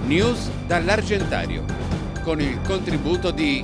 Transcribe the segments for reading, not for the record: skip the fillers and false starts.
News dall'Argentario, con il contributo di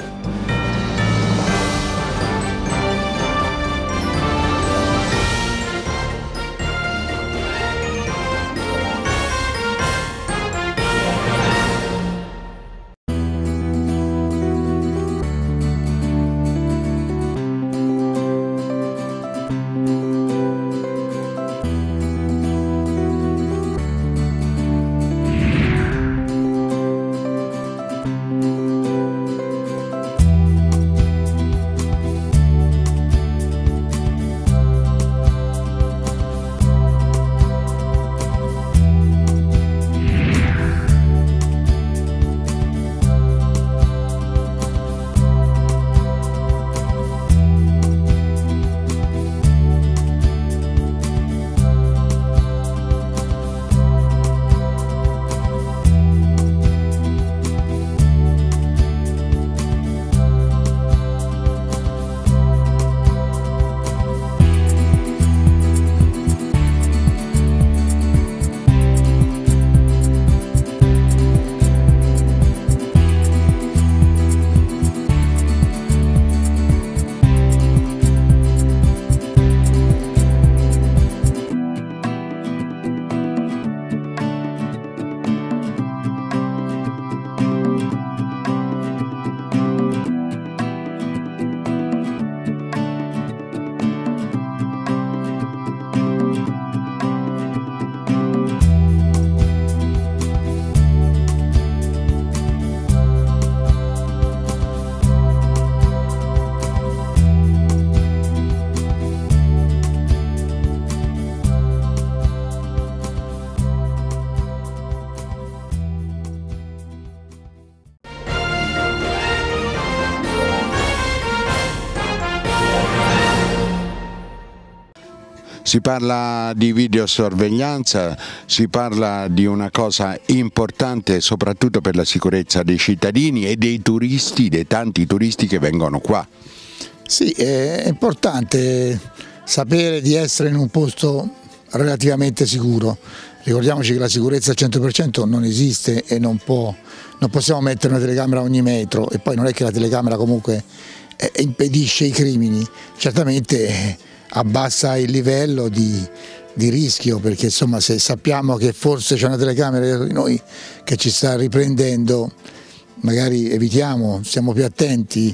Si parla di videosorveglianza, si parla di una cosa importante soprattutto per la sicurezza dei cittadini e dei turisti, dei tanti turisti che vengono qua. Sì, è importante sapere di essere in un posto relativamente sicuro. Ricordiamoci che la sicurezza al 100% non esiste e non possiamo mettere una telecamera a ogni metro, e poi non è che la telecamera comunque impedisce i crimini, certamente abbassa il livello di rischio, perché insomma se sappiamo che forse c'è una telecamera dietro di noi che ci sta riprendendo, magari evitiamo, siamo più attenti.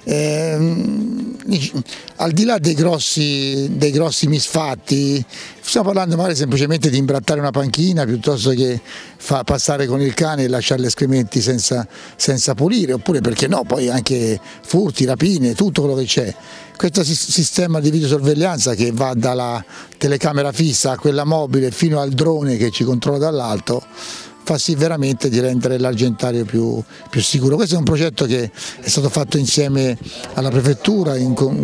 Al di là dei grossi misfatti, stiamo parlando magari semplicemente di imbrattare una panchina piuttosto che passare con il cane e lasciare gli escrementi senza pulire, oppure perché no, poi anche furti, rapine, tutto quello che c'è. Questo sistema di videosorveglianza che va dalla telecamera fissa a quella mobile fino al drone che ci controlla dall'alto fa sì veramente di rendere l'Argentario più sicuro. Questo è un progetto che è stato fatto insieme alla prefettura,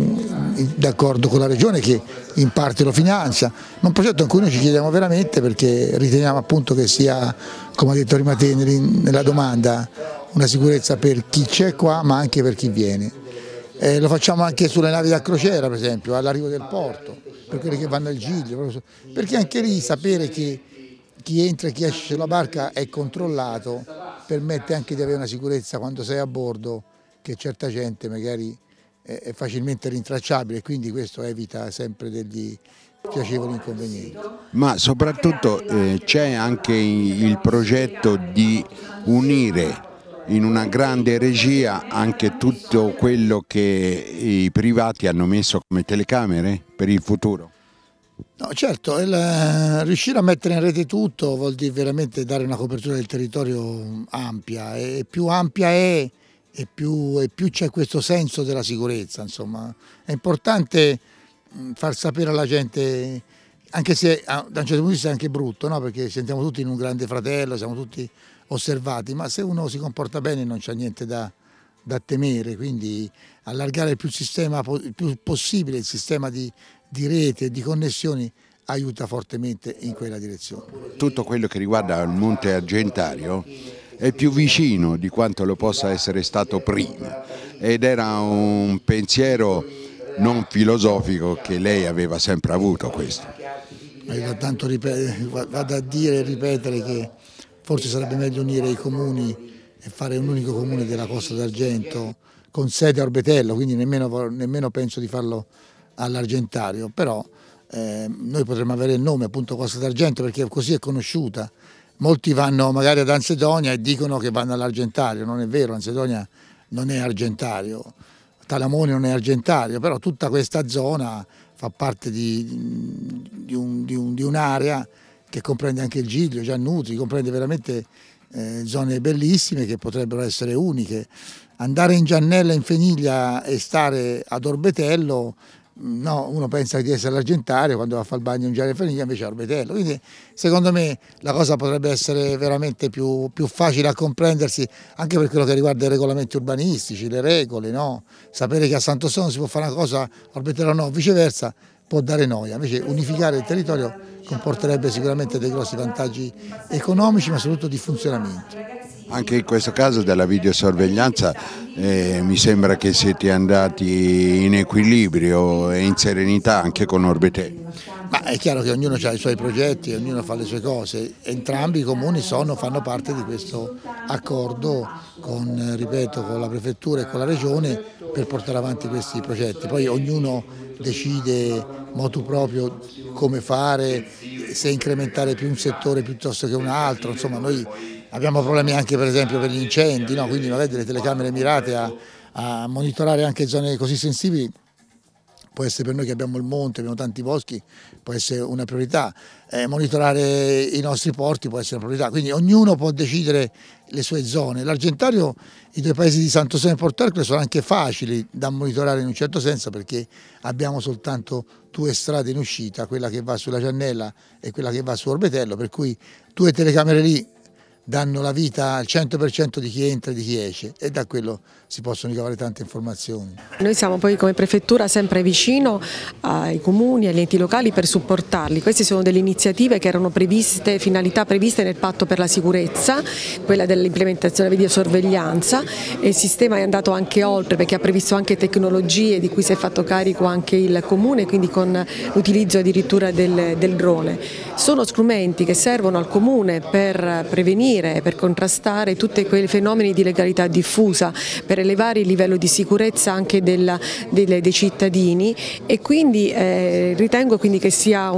d'accordo con la regione che in parte lo finanzia, ma un progetto in cui noi ci chiediamo veramente, perché riteniamo appunto che sia, come ha detto prima te nella domanda, una sicurezza per chi c'è qua ma anche per chi viene. Lo facciamo anche sulle navi da crociera, per esempio, all'arrivo del porto, per quelli che vanno al Giglio, perché anche lì sapere che chi entra e chi esce sulla barca è controllato permette anche di avere una sicurezza quando sei a bordo, che certa gente magari è facilmente rintracciabile, e quindi questo evita sempre degli piacevoli inconvenienti. Ma soprattutto c'è anche il progetto di unire in una grande regia anche tutto quello che i privati hanno messo come telecamere per il futuro? No, certo, riuscire a mettere in rete tutto vuol dire veramente dare una copertura del territorio ampia, e più ampia è e più c'è questo senso della sicurezza, insomma. È importante far sapere alla gente, anche se da un certo punto di vista è anche brutto, no? Perché sentiamo tutti in un grande fratello, siamo tutti osservati, ma se uno si comporta bene non c'è niente da temere, quindi allargare il più possibile il sistema di rete e di connessioni aiuta fortemente in quella direzione. Tutto quello che riguarda il Monte Argentario è più vicino di quanto lo possa essere stato prima, ed era un pensiero non filosofico che lei aveva sempre avuto questo. Tanto vado a dire e ripetere che forse sarebbe meglio unire i comuni e fare un unico comune della Costa d'Argento con sede a Orbetello, quindi nemmeno penso di farlo all'Argentario, però noi potremmo avere il nome appunto Costa d'Argento perché così è conosciuta. Molti vanno magari ad Ansedonia e dicono che vanno all'Argentario, non è vero, Ansedonia non è Argentario, Talamone non è Argentario, però tutta questa zona fa parte di un'area che comprende anche il Giglio, Giannutri, comprende veramente zone bellissime che potrebbero essere uniche. Andare in Giannella, in Feniglia e stare ad Orbetello, no, uno pensa di essere all'Argentario quando va a fare il bagno in Giannella e Feniglia, invece è Orbetello. Quindi secondo me la cosa potrebbe essere veramente più facile a comprendersi anche per quello che riguarda i regolamenti urbanistici, le regole, no? Sapere che a Sant'Ossone si può fare una cosa, a Orbetello no, viceversa può dare noia. Invece unificare il territorio comporterebbe sicuramente dei grossi vantaggi economici ma soprattutto di funzionamento. Anche in questo caso della videosorveglianza mi sembra che siete andati in equilibrio e in serenità anche con Orbetello. Ma è chiaro che ognuno ha i suoi progetti, ognuno fa le sue cose, entrambi i comuni fanno parte di questo accordo con, ripeto, con la prefettura e con la regione per portare avanti questi progetti. Poi ognuno decide motu proprio come fare, se incrementare più un settore piuttosto che un altro, insomma noi abbiamo problemi anche per esempio per gli incendi, no? Quindi magari delle telecamere mirate a monitorare anche zone così sensibili può essere per noi che abbiamo il monte, abbiamo tanti boschi, può essere una priorità, monitorare i nostri porti può essere una priorità, quindi ognuno può decidere le sue zone. L'Argentario, i due paesi di Sant'Ossone e Porto Ercole sono anche facili da monitorare in un certo senso perché abbiamo soltanto due strade in uscita, quella che va sulla Giannella e quella che va su Orbetello, per cui due telecamere lì danno la vita al 100% di chi entra e di chi esce e da quello si possono ricavare tante informazioni. Noi siamo poi come prefettura sempre vicino ai comuni, agli enti locali per supportarli. Queste sono delle iniziative che erano previste, finalità previste nel patto per la sicurezza, quella dell'implementazione della videosorveglianza e il sistema è andato anche oltre perché ha previsto anche tecnologie di cui si è fatto carico anche il comune, quindi con l'utilizzo addirittura del drone. Sono strumenti che servono al comune per prevenire, per contrastare tutti quei fenomeni di legalità diffusa, per elevare il livello di sicurezza anche dei cittadini e quindi ritengo quindi che sia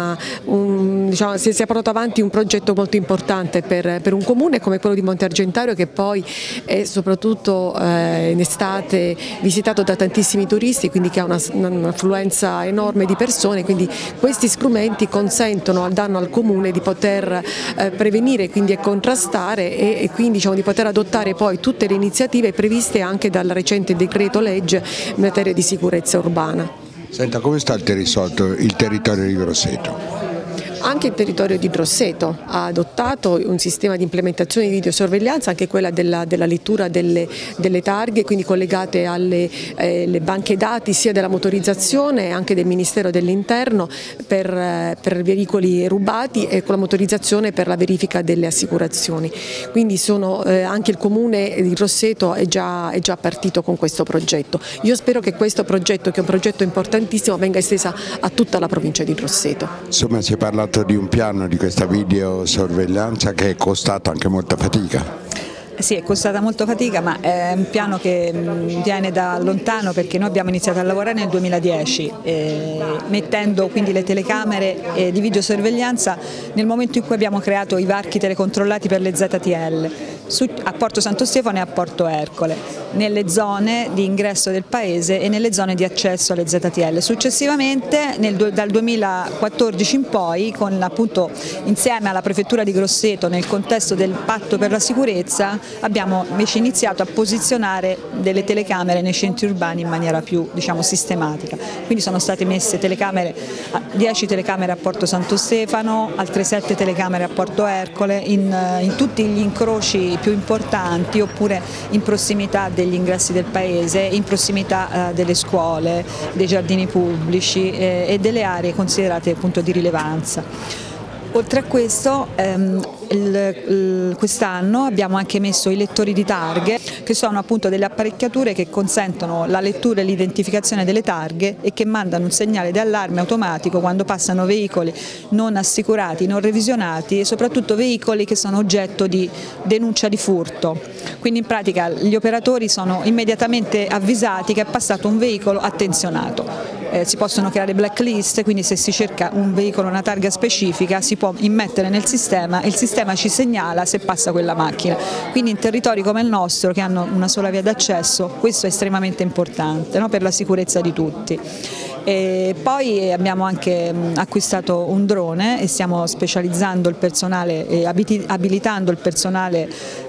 sia portato avanti un progetto molto importante per un comune come quello di Monte Argentario che poi è soprattutto in estate visitato da tantissimi turisti, quindi che ha un'affluenza enorme di persone, quindi questi strumenti consentono danno al comune di poter prevenire quindi e contrastare e quindi di poter adottare poi tutte le iniziative previste anche dal recente decreto legge in materia di sicurezza urbana. Senta, come sta il territorio di Grosseto? Anche il territorio di Grosseto ha adottato un sistema di implementazione di videosorveglianza, anche quella della lettura delle targhe, quindi collegate alle banche dati sia della motorizzazione anche del Ministero dell'Interno per veicoli rubati e con la motorizzazione per la verifica delle assicurazioni. Quindi anche il comune di Grosseto è già partito con questo progetto. Io spero che questo progetto, che è un progetto importantissimo, venga estesa a tutta la provincia di Grosseto. Insomma, si è parlato di un piano di questa videosorveglianza che è costato anche molta fatica. Sì, è costata molto fatica, ma è un piano che viene da lontano perché noi abbiamo iniziato a lavorare nel 2010 mettendo quindi le telecamere di videosorveglianza nel momento in cui abbiamo creato i varchi telecontrollati per le ZTL a Porto Santo Stefano e a Porto Ercole, nelle zone di ingresso del paese e nelle zone di accesso alle ZTL. Successivamente dal 2014 in poi, insieme alla prefettura di Grosseto nel contesto del patto per la sicurezza, abbiamo invece iniziato a posizionare delle telecamere nei centri urbani in maniera più sistematica. Quindi sono state messe 10 telecamere a Porto Santo Stefano, altre 7 telecamere a Porto Ercole, in tutti gli incroci più importanti oppure in prossimità degli ingressi del paese, in prossimità delle scuole, dei giardini pubblici e delle aree considerate appunto di rilevanza. Oltre a questo quest'anno abbiamo anche messo i lettori di targhe, che sono appunto delle apparecchiature che consentono la lettura e l'identificazione delle targhe e che mandano un segnale di allarme automatico quando passano veicoli non assicurati, non revisionati e soprattutto veicoli che sono oggetto di denuncia di furto. Quindi in pratica gli operatori sono immediatamente avvisati che è passato un veicolo attenzionato. Si possono creare blacklist, quindi se si cerca un veicolo, una targa specifica, si può immettere nel sistema e il sistema ci segnala se passa quella macchina. Quindi in territori come il nostro, che hanno una sola via d'accesso, questo è estremamente importante, no? Per la sicurezza di tutti. E poi abbiamo anche acquistato un drone e stiamo specializzando il personale e abilitando il personale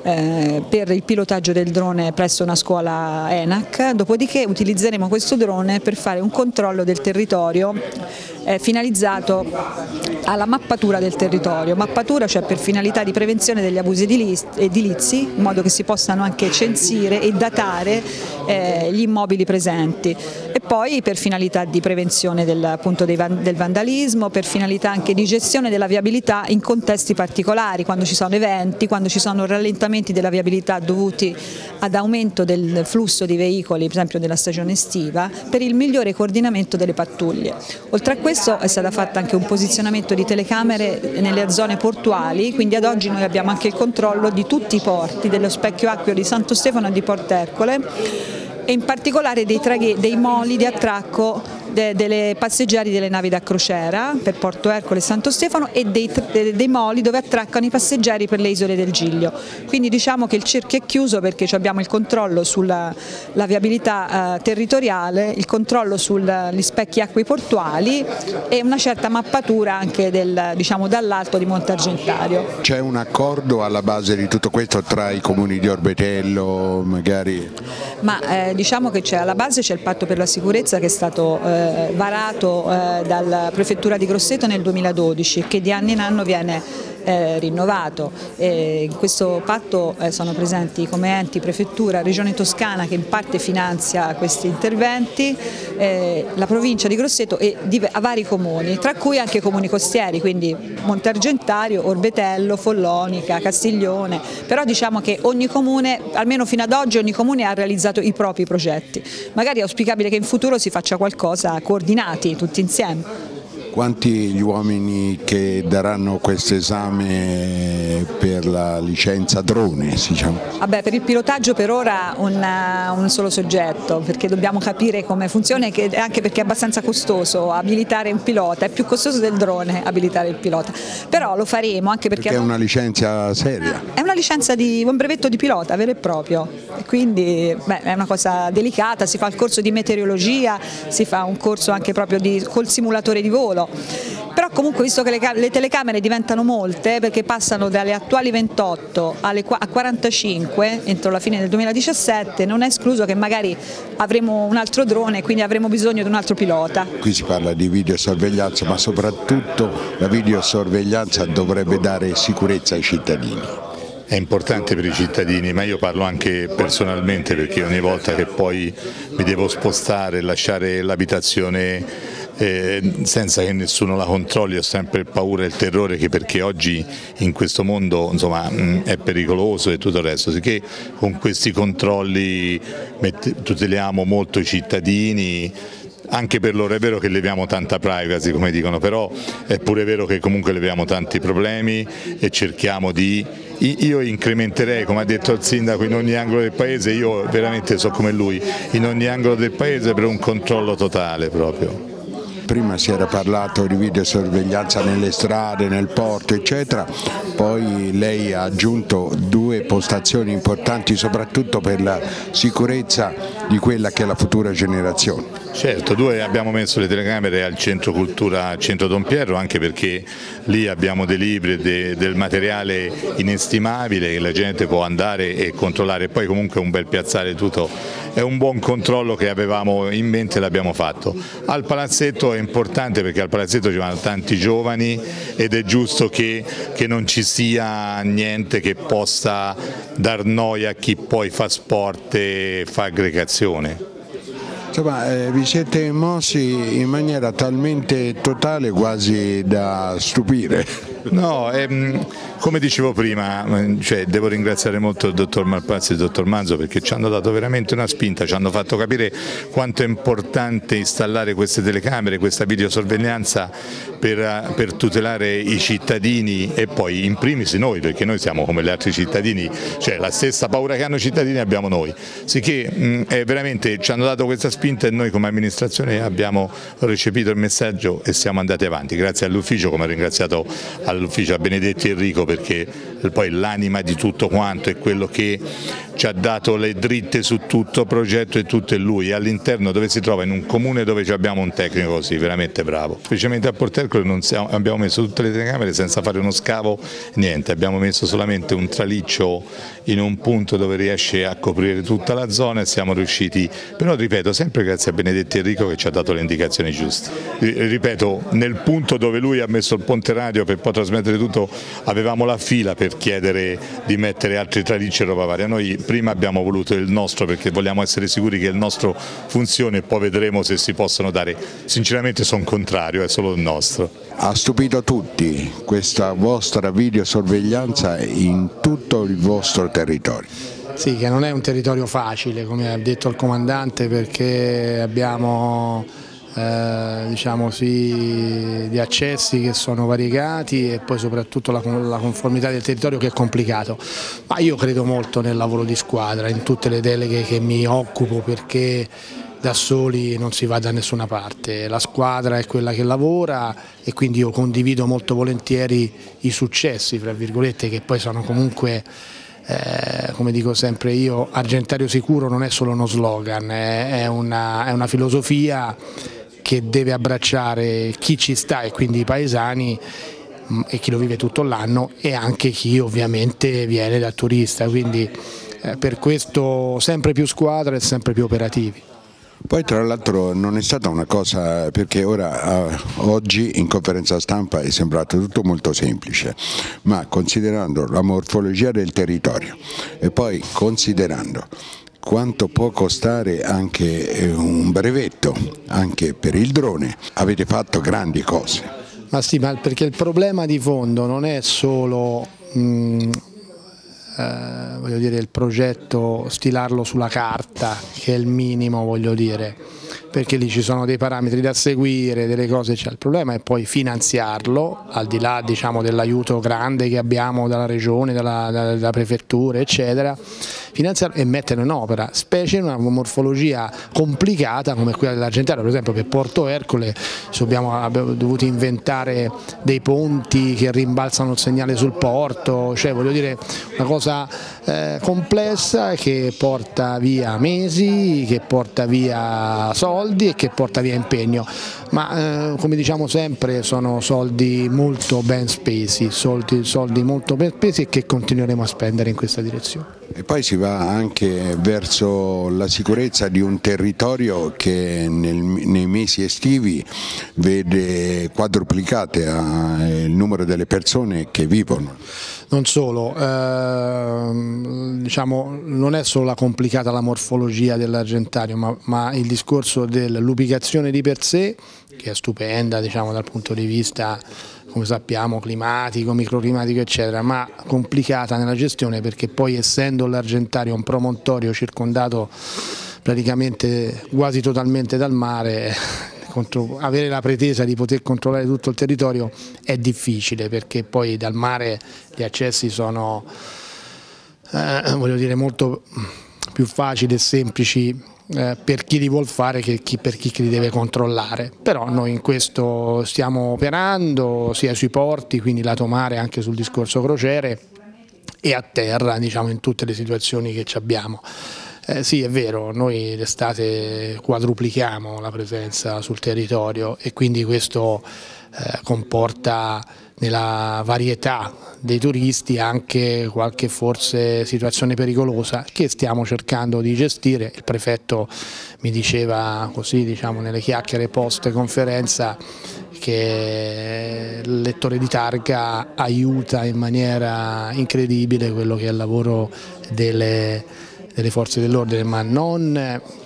per il pilotaggio del drone presso una scuola ENAC, dopodiché utilizzeremo questo drone per fare un controllo del territorio finalizzato alla mappatura del territorio, mappatura cioè per finalità di prevenzione degli abusi edilizi, in modo che si possano anche censire e datare gli immobili presenti, e poi per finalità di prevenzione del vandalismo, per finalità anche di gestione della viabilità in contesti particolari, quando ci sono eventi, quando ci sono rallentamenti della viabilità dovuti ad aumento del flusso di veicoli, per esempio della stagione estiva, per il migliore coordinamento delle pattuglie. Oltre a questo è stato fatto anche un posizionamento di telecamere nelle zone portuali, quindi ad oggi noi abbiamo anche il controllo di tutti i porti, dello specchio acqueo di Santo Stefano e di Portercole, e in particolare dei moli di attracco delle passeggeri delle navi da crociera per Porto Ercole e Santo Stefano e dei moli dove attraccano i passeggeri per le isole del Giglio. Quindi diciamo che il cerchio è chiuso, perché abbiamo il controllo sulla viabilità territoriale, il controllo sugli specchi acquei portuali e una certa mappatura anche dall'alto di Monte Argentario. C'è un accordo alla base di tutto questo tra i comuni di Orbetello magari? Ma diciamo che alla base c'è il patto per la sicurezza che è stato varato dalla prefettura di Grosseto nel 2012 e che di anno in anno viene rinnovato. In questo patto sono presenti come enti prefettura, regione Toscana che in parte finanzia questi interventi, la provincia di Grosseto e a vari comuni, tra cui anche comuni costieri, quindi Monte Argentario, Orbetello, Follonica, Castiglione, però diciamo che ogni comune, almeno fino ad oggi, ogni comune ha realizzato i propri progetti. Magari è auspicabile che in futuro si faccia qualcosa coordinati tutti insieme. Quanti gli uomini che daranno questo esame per la licenza drone? Diciamo? Vabbè, per il pilotaggio per ora un solo soggetto, perché dobbiamo capire come funziona, anche perché è abbastanza costoso abilitare un pilota, è più costoso del drone abilitare il pilota, però lo faremo anche perché è una licenza seria? È una licenza un brevetto di pilota vero e proprio, quindi è una cosa delicata, si fa il corso di meteorologia, si fa un corso anche proprio col simulatore di volo. Però comunque, visto che le telecamere diventano molte, perché passano dalle attuali 28 a 45 entro la fine del 2017, non è escluso che magari avremo un altro drone e quindi avremo bisogno di un altro pilota. Qui si parla di videosorveglianza, ma soprattutto la videosorveglianza dovrebbe dare sicurezza ai cittadini. È importante per i cittadini, ma io parlo anche personalmente, perché ogni volta che poi mi devo spostare e lasciare l'abitazione senza che nessuno la controlli, ho sempre paura e il terrore perché oggi in questo mondo insomma, è pericoloso e tutto il resto, sicché con questi controlli tuteliamo molto i cittadini. Anche per loro è vero che leviamo tanta privacy, come dicono, però è pure vero che comunque leviamo tanti problemi e cerchiamo io incrementerei, come ha detto il sindaco, in ogni angolo del paese, io veramente so come lui, in ogni angolo del paese per un controllo totale proprio. Prima si era parlato di videosorveglianza nelle strade, nel porto eccetera, poi lei ha aggiunto 2 postazioni importanti soprattutto per la sicurezza di quella che è la futura generazione. Certo, 2 abbiamo messo le telecamere al centro cultura, al centro Don Pierro, anche perché lì abbiamo dei libri e del materiale inestimabile che la gente può andare e controllare, poi comunque un bel piazzale tutto, è un buon controllo che avevamo in mente e l'abbiamo fatto. Al palazzetto è importante perché al palazzetto ci vanno tanti giovani ed è giusto che non ci sia niente che possa dar noia a chi poi fa sport e fa aggregazione. Insomma, vi siete mossi in maniera talmente totale quasi da stupire. No, come dicevo prima, cioè, devo ringraziare molto il dottor Malpazzi e il dottor Manzo perché ci hanno dato veramente una spinta, ci hanno fatto capire quanto è importante installare queste telecamere, questa videosorveglianza per tutelare i cittadini e poi in primis noi, perché noi siamo come gli altri cittadini, cioè la stessa paura che hanno i cittadini abbiamo noi, sicché veramente ci hanno dato questa spinta e noi come amministrazione abbiamo recepito il messaggio e siamo andati avanti, grazie all'ufficio, come ho ringraziato all'ufficio a Benedetti Enrico perché poi l'anima di tutto quanto è quello che ci ha dato le dritte su tutto il progetto e tutto è lui, all'interno dove si trova in un comune dove abbiamo un tecnico così veramente bravo, specialmente a Portercolo abbiamo messo tutte le telecamere senza fare uno scavo, niente, abbiamo messo solamente un traliccio in un punto dove riesce a coprire tutta la zona e siamo riusciti, però ripeto sempre grazie a Benedetti Enrico che ci ha dato le indicazioni giuste, ripeto nel punto dove lui ha messo il ponte radio per poi trasmettere tutto avevamo la fila per chiedere di mettere altri tralicci e roba varia, noi prima abbiamo voluto il nostro perché vogliamo essere sicuri che il nostro funzioni e poi vedremo se si possono dare, sinceramente sono contrario, è solo il nostro. Ha stupito tutti questa vostra videosorveglianza in tutto il vostro territorio. Sì, che non è un territorio facile come ha detto il comandante perché abbiamo diciamo sì, di accessi che sono variegati e poi soprattutto la conformità del territorio che è complicato, ma io credo molto nel lavoro di squadra, in tutte le deleghe che mi occupo perché da soli non si va da nessuna parte, la squadra è quella che lavora e quindi io condivido molto volentieri i successi, fra virgolette, che poi sono comunque come dico sempre io, Argentario Sicuro non è solo uno slogan, è una filosofia che deve abbracciare chi ci sta e quindi i paesani e chi lo vive tutto l'anno e anche chi ovviamente viene da turista, quindi per questo sempre più squadra e sempre più operativi. Poi tra l'altro non è stata una cosa, perché ora oggi in conferenza stampa è sembrato tutto molto semplice, ma considerando la morfologia del territorio e poi considerando quanto può costare anche un brevetto, anche per il drone, avete fatto grandi cose. Ma sì, ma perché il problema di fondo non è solo voglio dire, il progetto, stilarlo sulla carta, che è il minimo, voglio dire, perché lì ci sono dei parametri da seguire, delle cose, il problema è poi finanziarlo, al di là diciamo, dell'aiuto grande che abbiamo dalla regione, dalla prefettura eccetera, finanziarlo e metterlo in opera, specie in una morfologia complicata come quella dell'Argentario, per esempio per Porto Ercole abbiamo dovuto inventare dei ponti che rimbalzano il segnale sul porto, cioè voglio dire una cosa complessa che porta via mesi, che porta via soldi e che porta via impegno, ma come diciamo sempre sono soldi molto ben spesi, soldi molto ben spesi e che continueremo a spendere in questa direzione. E poi si va anche verso la sicurezza di un territorio che nei mesi estivi vede quadruplicate il numero delle persone che vivono. Non solo, diciamo, non è solo la complicata la morfologia dell'Argentario, ma il discorso dell'ubicazione di per sé, che è stupenda diciamo, dal punto di vista, come sappiamo, climatico, microclimatico eccetera, ma complicata nella gestione perché poi essendo l'Argentario un promontorio circondato praticamente quasi totalmente dal mare, avere la pretesa di poter controllare tutto il territorio è difficile perché poi dal mare gli accessi sono voglio dire, molto più facili e semplici per chi li vuol fare che per chi li deve controllare, però noi in questo stiamo operando sia sui porti, quindi lato mare anche sul discorso crociere e a terra diciamo in tutte le situazioni che abbiamo. Sì, è vero, noi d'estate quadruplichiamo la presenza sul territorio e quindi questo comporta nella varietà dei turisti anche qualche forse situazione pericolosa che stiamo cercando di gestire. Il prefetto mi diceva così diciamo nelle chiacchiere post conferenza che il lettore di targa aiuta in maniera incredibile quello che è il lavoro delle forze dell'ordine, ma non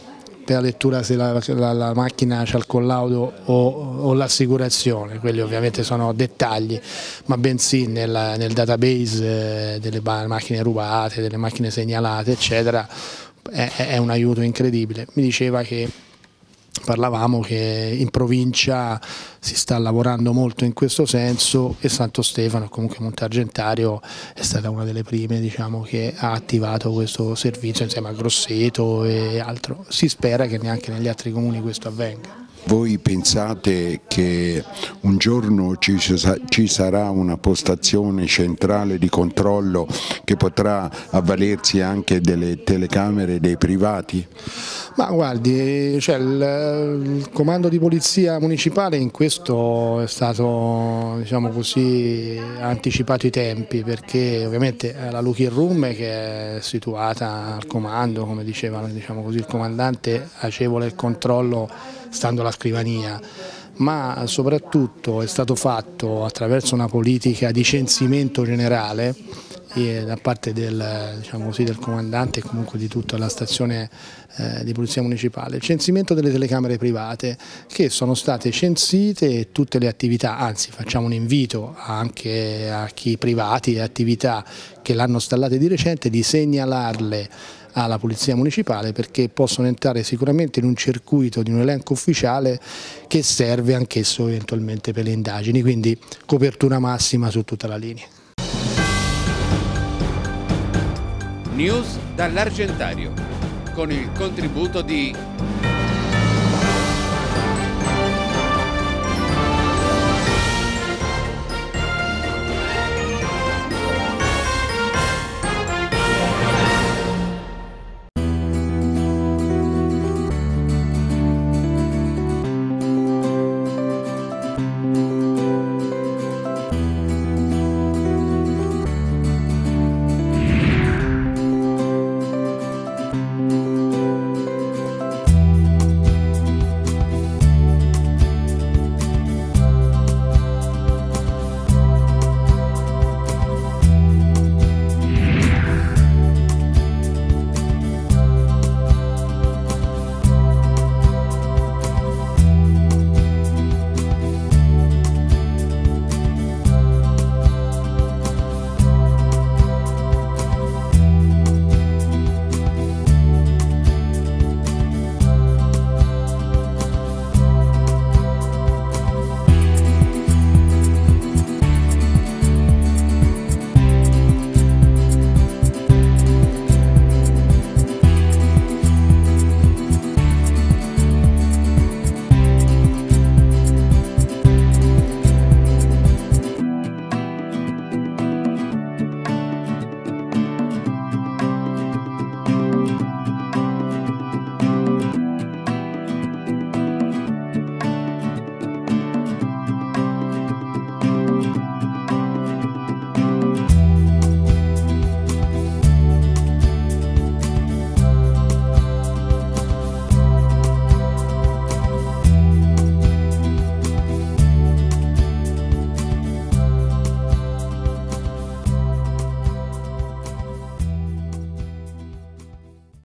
appena lettura se la macchina c'ha il collaudo o l'assicurazione, quelli ovviamente sono dettagli, ma bensì nel database delle macchine rubate, delle macchine segnalate eccetera, è un aiuto incredibile. Mi diceva che parlavamo che in provincia si sta lavorando molto in questo senso e Santo Stefano, comunque Monteargentario, è stata una delle prime, diciamo, che ha attivato questo servizio insieme a Grosseto e altro. Si spera che neanche negli altri comuni questo avvenga. Voi pensate che un giorno ci sarà una postazione centrale di controllo che potrà avvalersi anche delle telecamere dei privati? Ma guardi, cioè il comando di polizia municipale in questo è stato, diciamo così, ha anticipato i tempi, perché ovviamente la Looking Room, che è situata al comando, come diceva, diciamo così, il comandante, agevola il controllo stando alla scrivania, ma soprattutto è stato fatto attraverso una politica di censimento generale da parte diciamo così, del comandante e comunque di tutta la stazione di polizia municipale, il censimento delle telecamere private che sono state censite e tutte le attività, anzi facciamo un invito anche a chi privati e attività che l'hanno installate di recente di segnalarle alla polizia municipale, perché possono entrare sicuramente in un circuito di un elenco ufficiale che serve anch'esso eventualmente per le indagini, quindi copertura massima su tutta la linea. News dall'Argentario, con il contributo di